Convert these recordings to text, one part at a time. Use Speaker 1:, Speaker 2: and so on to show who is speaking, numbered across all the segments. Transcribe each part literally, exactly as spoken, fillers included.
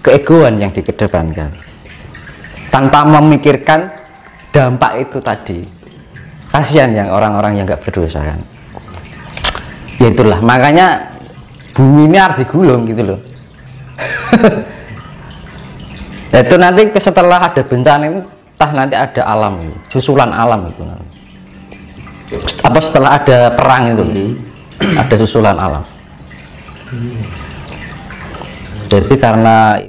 Speaker 1: keegoan yang dikedepankan tanpa memikirkan dampak itu tadi. Kasihan yang orang-orang yang nggak berdosa kan. Ya itulah makanya bumi ini harus digulung gitu loh. Itu nanti setelah ada bencana itu entah nanti ada alam itu, susulan alam itu nanti. Apa setelah ada perang itu hmm. ada susulan alam. hmm. Jadi karena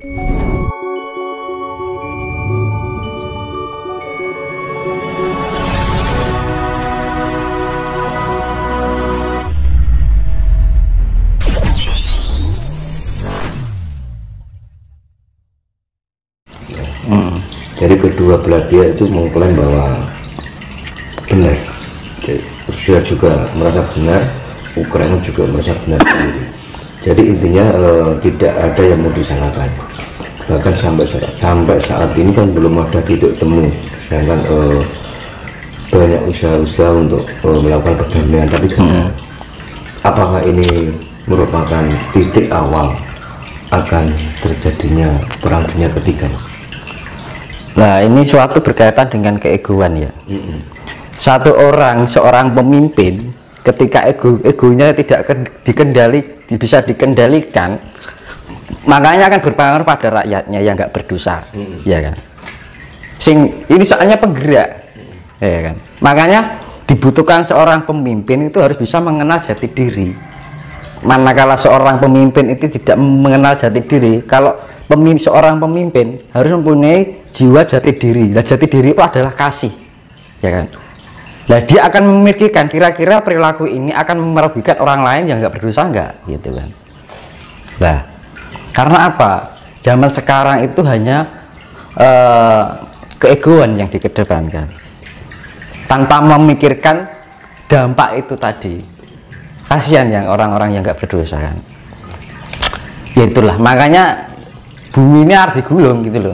Speaker 2: hmm. Jadi kedua belah pihak itu mengklaim bahwa benar. Rusia juga merasa benar, Ukraina juga merasa benar sendiri. Jadi intinya eh, tidak ada yang mau disalahkan. Bahkan sampai sampai saat ini kan belum ada titik temu. Sedangkan eh, banyak usaha-usaha untuk eh, melakukan perdamaian. Tapi hmm. apakah ini merupakan titik awal akan terjadinya perang dunia ketiga?
Speaker 1: Nah ini suatu berkaitan dengan keegoan ya. Hmm. Satu orang, seorang pemimpin ketika ego egonya tidak dikendali, bisa dikendalikan, makanya akan berpengaruh pada rakyatnya yang nggak berdosa, hmm. ya kan? Sing ini soalnya penggerak, hmm. ya kan? Makanya dibutuhkan seorang pemimpin itu harus bisa mengenal jati diri. Manakala seorang pemimpin itu tidak mengenal jati diri, kalau pemimpin, seorang pemimpin harus mempunyai jiwa jati diri. Nah, jati diri itu adalah kasih, ya kan? Nah dia akan memikirkan kira-kira perilaku ini akan merugikan orang lain yang nggak berdosa nggak, gitu kan? Nah karena apa? Zaman sekarang itu hanya uh, keegoan yang dikedepankan tanpa memikirkan dampak itu tadi. Kasihan yang orang-orang yang nggak berdosa kan. Ya itulah makanya bumi ini harus digulung gitu loh.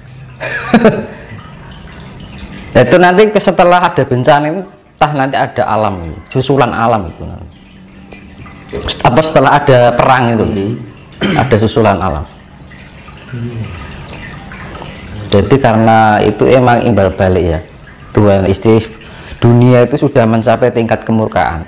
Speaker 1: Itu nanti setelah ada bencana itu entah nanti ada alam itu, susulan alam itu nanti. Apa setelah ada perang itu hmm. ada susulan alam. hmm. Jadi karena itu emang imbal balik ya, Tuhan istri dunia itu sudah mencapai tingkat kemurkaan.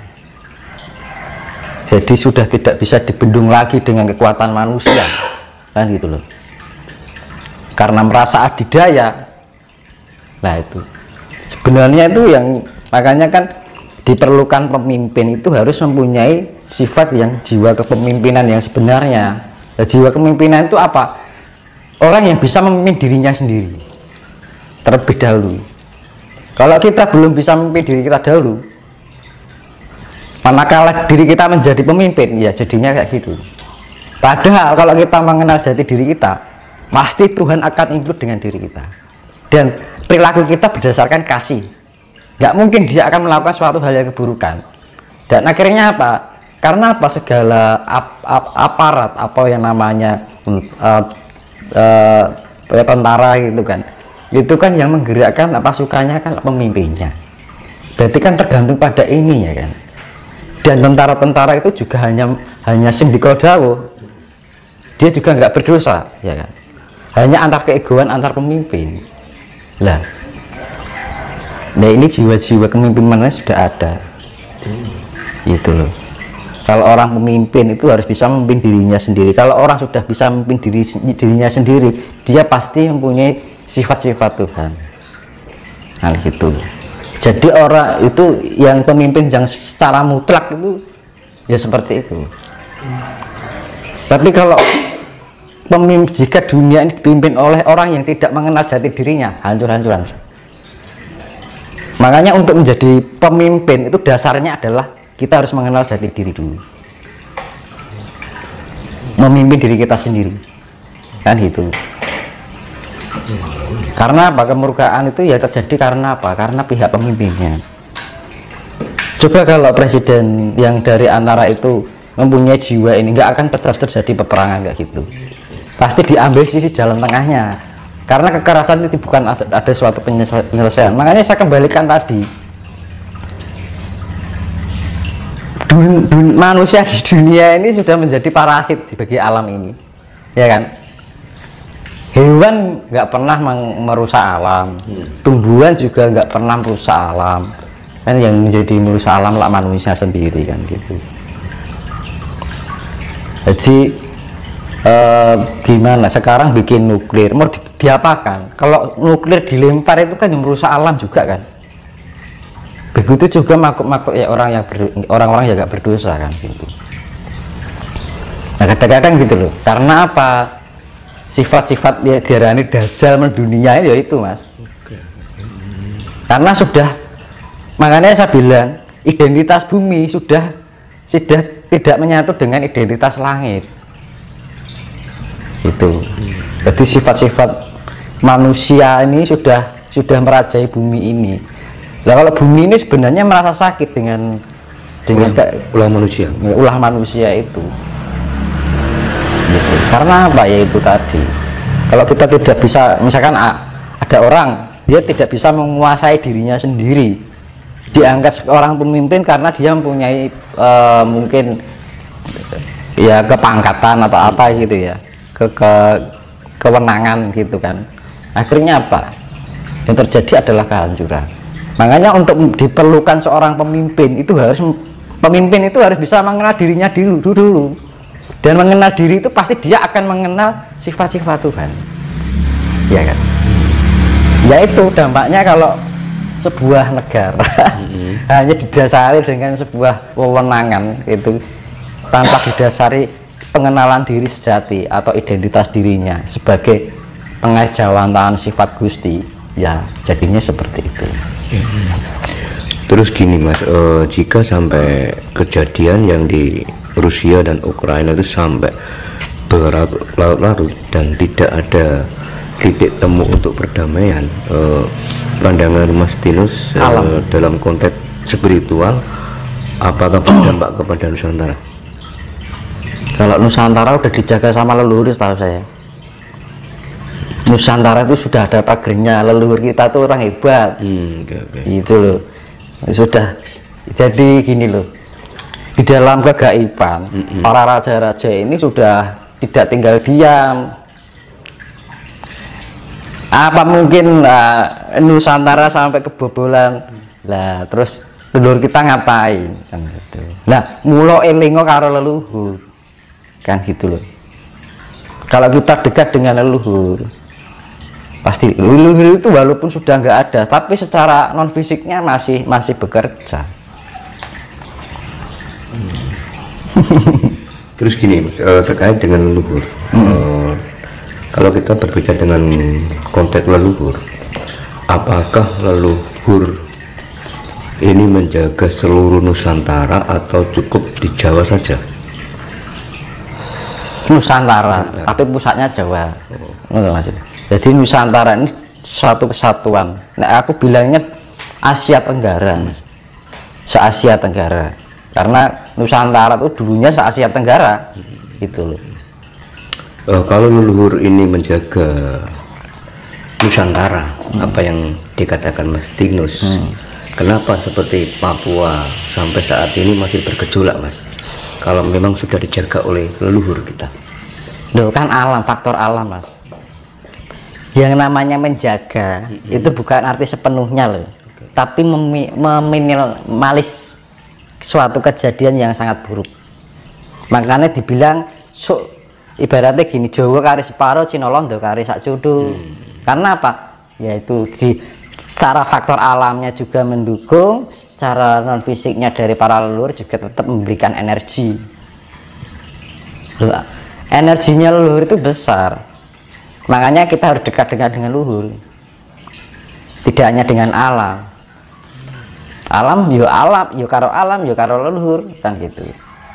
Speaker 1: Jadi sudah tidak bisa dibendung lagi dengan kekuatan manusia kan gitu loh, karena merasa adidaya. Nah itu sebenarnya itu yang makanya kan diperlukan pemimpin itu harus mempunyai sifat yang jiwa kepemimpinan yang sebenarnya. Nah, jiwa kepemimpinan itu apa? Orang yang bisa memimpin dirinya sendiri terlebih dahulu. Kalau kita belum bisa memimpin diri kita dahulu, manakala diri kita menjadi pemimpin, ya jadinya kayak gitu. Padahal kalau kita mengenal jati diri kita, pasti Tuhan akan include dengan diri kita. Dan perilaku kita berdasarkan kasih, nggak mungkin dia akan melakukan suatu hal yang keburukan. Dan akhirnya apa? Karena apa? Segala ap, ap, aparat apa yang namanya uh, uh, tentara gitu kan, itu kan yang menggerakkan pasukannya kan pemimpinnya. Berarti kan tergantung pada ini ya kan. Dan tentara-tentara itu juga hanya hanya sindikodawo, dia juga nggak berdosa ya kan. Hanya antar keegoan antar pemimpin. Lah, nah ini jiwa-jiwa kepemimpinan sudah ada, itu loh. Kalau orang pemimpin itu harus bisa memimpin dirinya sendiri. Kalau orang sudah bisa memimpin diri, dirinya sendiri, dia pasti mempunyai sifat-sifat Tuhan. Nah gitu. Jadi orang itu yang pemimpin yang secara mutlak itu ya seperti itu. Tapi kalau pemimpin, jika dunia ini dipimpin oleh orang yang tidak mengenal jati dirinya, hancur-hancuran. Makanya untuk menjadi pemimpin itu dasarnya adalah kita harus mengenal jati diri dulu, memimpin diri kita sendiri, kan gitu. Karena apa? Kemurkaan itu ya terjadi karena apa? Karena pihak pemimpinnya. Coba kalau presiden yang dari antara itu mempunyai jiwa ini, nggak akan terjadi peperangan kayak gitu. Pasti diambil sisi jalan tengahnya, karena kekerasan itu bukan ada suatu penyelesaian. Makanya saya kembalikan tadi, dun, dun, manusia di dunia ini sudah menjadi parasit bagi alam ini, ya kan? Hewan nggak pernah merusak alam, hmm. tumbuhan juga nggak pernah merusak alam, kan yang menjadi merusak alam lah manusia sendiri kan gitu. Jadi eh, gimana sekarang bikin nuklir mau di, diapakan? Kalau nuklir dilempar itu kan yang merusak alam juga kan. Begitu juga makhluk-makhluk ya orang yang orang-orang yang nggak berdosa kan gitu. Nah kadang-kadang gitu loh, karena apa? Sifat-sifat ya diarani dajjal mendunia ya itu mas. Oke. Karena sudah, makanya saya bilang identitas bumi sudah sudah tidak menyatu dengan identitas langit. Itu. Jadi sifat-sifat manusia ini sudah sudah merajai bumi ini. Nah kalau bumi ini sebenarnya merasa sakit dengan dengan
Speaker 2: ulah, ulah manusia,
Speaker 1: ulah manusia itu. Gitu. Karena apa ya itu tadi, kalau kita tidak bisa, misalkan ada orang dia tidak bisa menguasai dirinya sendiri, diangkat seorang pemimpin karena dia mempunyai uh, mungkin ya kepangkatan atau apa gitu ya, ke, ke kewenangan gitu kan, akhirnya apa yang terjadi adalah kehancuran. Makanya untuk diperlukan seorang pemimpin itu harus pemimpin itu harus bisa mengenal dirinya dulu dulu. Dan mengenal diri itu pasti dia akan mengenal sifat-sifat Tuhan, ya kan? Yaitu dampaknya kalau sebuah negara mm-hmm. hanya didasari dengan sebuah wewenangan itu tanpa didasari pengenalan diri sejati atau identitas dirinya sebagai pengajawantahan sifat Gusti, ya jadinya seperti itu.
Speaker 2: Mm-hmm. Terus gini mas, uh, jika sampai kejadian yang di Rusia dan Ukraina itu sampai berlarut-larut dan tidak ada titik temu untuk perdamaian, eh, pandangan Mas Tinus eh, dalam konteks spiritual apakah berdampak kepada Nusantara?
Speaker 1: Kalau Nusantara udah dijaga sama leluhur setahu saya. Nusantara itu sudah ada pagernya, leluhur kita tuh orang hebat. Hmm, okay, okay. Itu loh, sudah jadi gini loh. Di dalam kegaiban, mm-hmm. para raja-raja ini sudah tidak tinggal diam. Apa mungkin uh, Nusantara sampai kebobolan, lah terus leluhur kita ngapain? Kan gitu. Nah, mulo elingo karo leluhur, kan gitu loh. Kalau kita dekat dengan leluhur, pasti leluhur itu walaupun sudah nggak ada, tapi secara non fisiknya masih masih bekerja.
Speaker 2: Terus gini mas, uh, terkait dengan leluhur, hmm. uh, kalau kita berbicara dengan konteks leluhur, apakah leluhur ini menjaga seluruh Nusantara atau cukup di Jawa saja?
Speaker 1: Nusantara, Nusantara. Tapi pusatnya Jawa. Oh. Jadi Nusantara ini suatu kesatuan. Nah, aku bilangnya Asia Tenggara, hmm. se-Asia Tenggara. Karena Nusantara itu dulunya se-Asia Tenggara, gitu loh.
Speaker 2: Uh, kalau leluhur ini menjaga Nusantara, hmm. apa yang dikatakan Mas Tinus, hmm. kenapa seperti Papua sampai saat ini masih bergejolak, Mas? Kalau memang sudah dijaga oleh leluhur kita. Loh, kan alam, faktor alam, Mas. Yang namanya menjaga hmm. itu bukan arti sepenuhnya loh, okay. tapi meminimalis suatu kejadian yang sangat buruk. Makanya dibilang so, ibaratnya gini, Jawa kari separo, Cina Londo kari sak jodoh. hmm. Karena apa? Yaitu di secara faktor alamnya juga mendukung, secara non fisiknya dari para leluhur juga tetap memberikan energi. Loh, energinya leluhur itu besar, makanya kita harus dekat dengan dengan leluhur, tidak hanya dengan alam. Alam yo alam, yo karo alam, yo karo leluhur, kan gitu.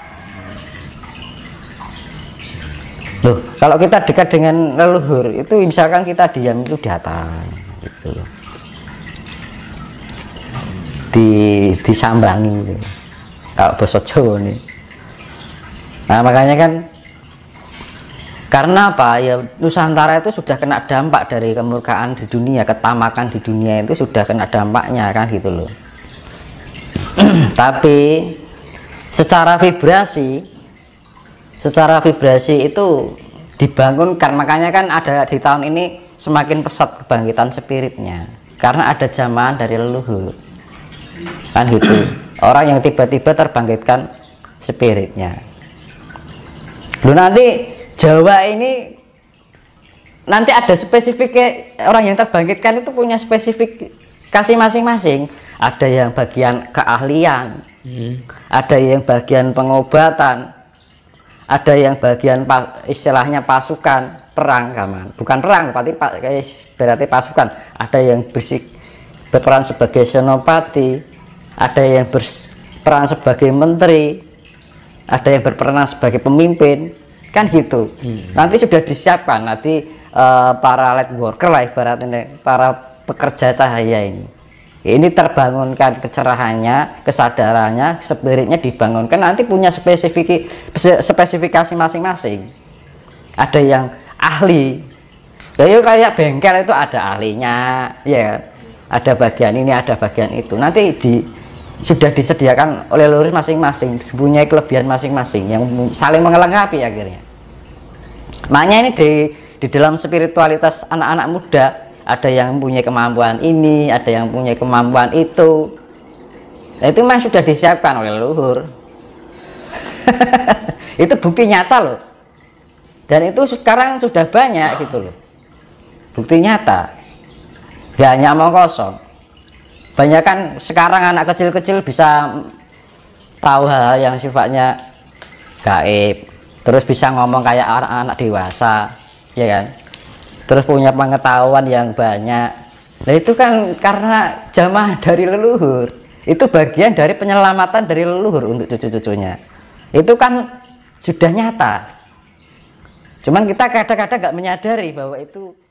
Speaker 2: Loh, kalau kita dekat dengan leluhur itu misalkan kita diam itu datang gitu loh. Di disambangi gitu. Kalau basa Jawa nih. Nah, makanya kan karena apa ya, Nusantara itu sudah kena dampak dari kemurkaan di dunia, ketamakan di dunia itu sudah kena dampaknya kan gitu loh. Tapi secara vibrasi secara vibrasi itu
Speaker 1: dibangunkan. Makanya kan ada di tahun ini semakin pesat kebangkitan spiritnya, karena ada jamaah dari leluhur kan gitu, orang yang tiba-tiba terbangkitkan spiritnya. Lu nanti Jawa ini nanti ada spesifiknya, orang yang terbangkitkan itu punya spesifikasi masing-masing. Ada yang bagian keahlian, hmm. ada yang bagian pengobatan, ada yang bagian istilahnya pasukan perang, kaman bukan perang berarti berarti pasukan. Ada yang bersik berperan sebagai senopati, ada yang berperan sebagai menteri, ada yang berperan sebagai pemimpin, kan gitu. hmm. Nanti sudah disiapkan nanti uh, para light worker lah ibaratnya, para pekerja cahaya ini ini terbangunkan kecerahannya, kesadarannya, spiritnya dibangunkan, nanti punya spesifik spesifikasi masing-masing. Ada yang ahli, kayak kayak bengkel itu ada ahlinya, ya ada bagian ini, ada bagian itu, nanti di sudah disediakan oleh leluhur masing-masing, punya kelebihan masing-masing yang saling melengkapi akhirnya. Makanya ini di di dalam spiritualitas anak-anak muda, ada yang punya kemampuan ini, ada yang punya kemampuan itu. Nah, itu memang sudah disiapkan oleh leluhur. Itu bukti nyata loh. Dan itu sekarang sudah banyak gitu loh. Bukti nyata. Gak hanya omong kosong. Banyak kan sekarang anak kecil-kecil bisa tahu hal-hal yang sifatnya gaib, terus bisa ngomong kayak anak-anak dewasa, ya kan? Terus punya pengetahuan yang banyak. Nah itu kan karena jamaah dari leluhur. Itu bagian dari penyelamatan dari leluhur untuk cucu-cucunya. Itu kan sudah nyata. Cuman kita kadang-kadang nggak menyadari bahwa itu